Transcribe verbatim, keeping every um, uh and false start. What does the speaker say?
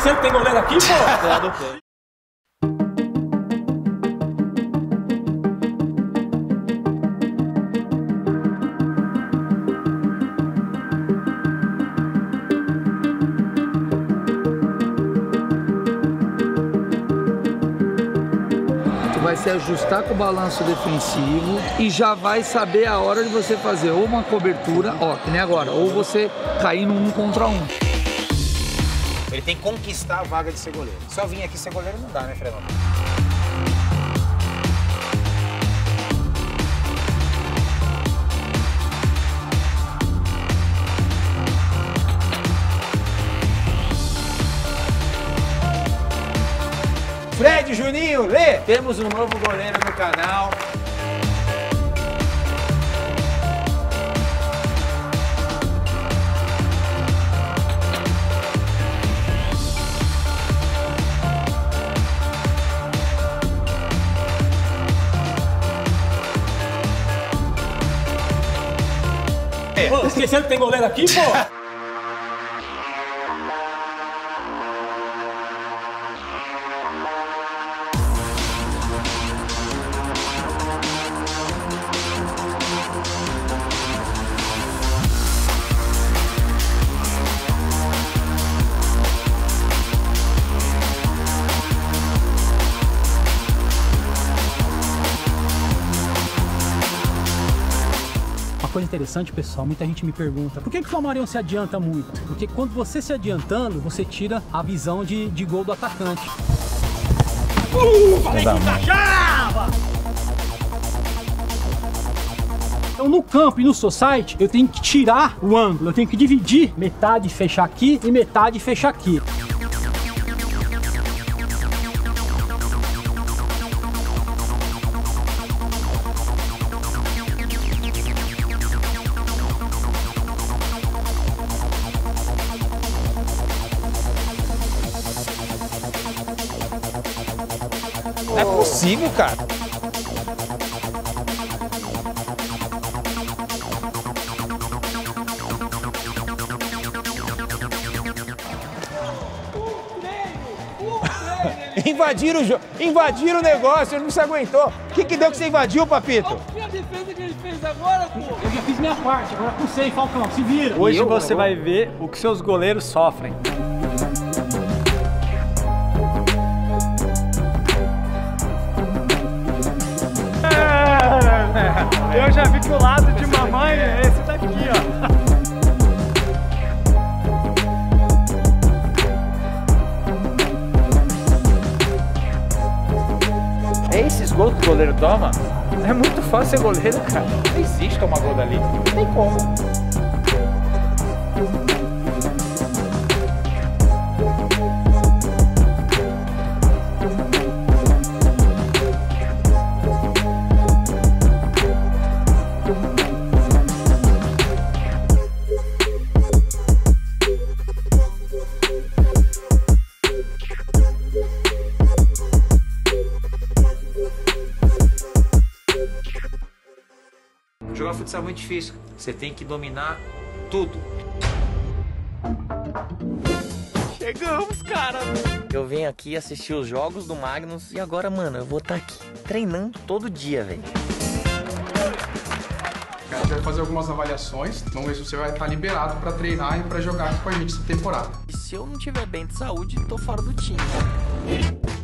Esquecendo que tem goleiro aqui, pô? Lá do play. Vai se ajustar com o balanço defensivo e já vai saber a hora de você fazer ou uma cobertura, ó, que nem agora, ou você cair no um contra um. Ele tem que conquistar a vaga de ser goleiro. Só vir aqui ser goleiro não dá, né, Fredão? Fred, Juninho, Lê, temos um novo goleiro no canal. Pô, esquecendo que tem goleiro aqui, pô? Coisa interessante, pessoal, muita gente me pergunta por que, que o Flamarion se adianta muito? Porque quando você se adiantando, você tira a visão de, de gol do atacante. Uh, falei que encaixava! Então no campo e no society, eu tenho que tirar o ângulo, eu tenho que dividir, metade fechar aqui e metade fechar aqui. Não é possível, cara. Invadiram o jogo, invadiram o negócio, ele não se aguentou. O que que deu que você invadiu, Papito? Olha a defesa que ele fez agora, pô! Eu já fiz minha parte, agora com você, Falcão, se vira! Hoje eu, você vai ver o que seus goleiros sofrem. Eu já vi que o lado de mamãe é esse daqui, ó. É esses gols que o goleiro toma? É muito fácil ser goleiro, cara. Não existe tomar gol dali. Não tem como. Jogar futsal é muito difícil. Você tem que dominar tudo. Chegamos, cara! Eu venho aqui assistir os jogos do Magnus e agora, mano, eu vou estar aqui treinando todo dia, velho. A gente vai fazer algumas avaliações, vamos ver se você vai estar liberado para treinar e para jogar aqui com a gente essa temporada. E se eu não tiver bem de saúde, tô fora do time.